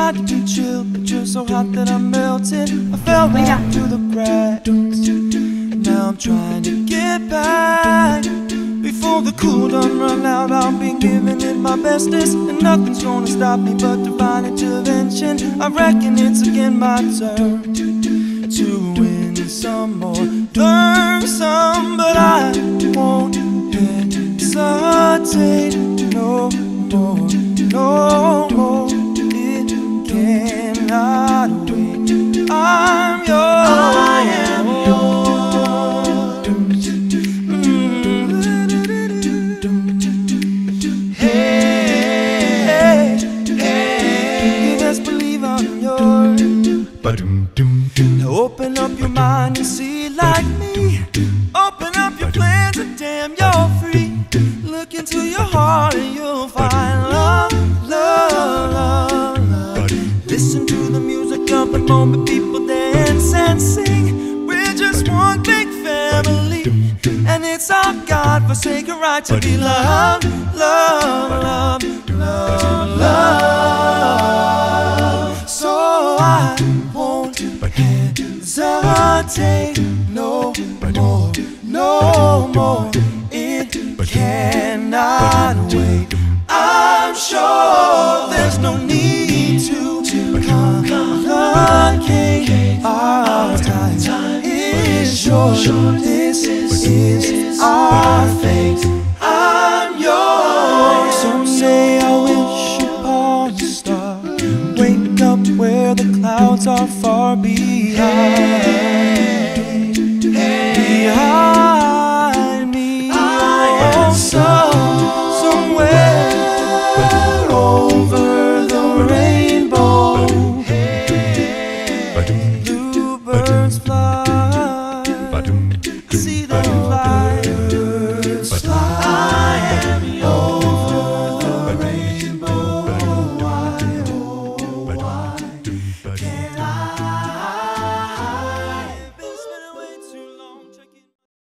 tried to be chill, but you're so hot that I melted. I fell right through the cracks. Now I'm trying to get back. Before the cool done run out, I'll be giving it my bestest, and nothing's gonna stop me but divine intervention. I reckon it's again my turn to win some more, learn some, but I won't hesitate no more, no more. It cannot wait. I'm yours. I am yours. Now open up your mind and see like me. Open up your plans and damn, you're free. Look into your heart and you'll find love, love, love, love. Listen to the music of the moment, people dance and sing. We're just one big family, and it's our God-forsaken right to be loved, love, love, love, love. So I won't hesitate no more, no more. It cannot wait. I'm sure there's no need to complicate. Our time is short. This is our fate. I'm yours. Some say I wish upon a star. Wake up where the clouds are far behind. Behind me, oh, somewhere over the rainbow, bluebirds fly.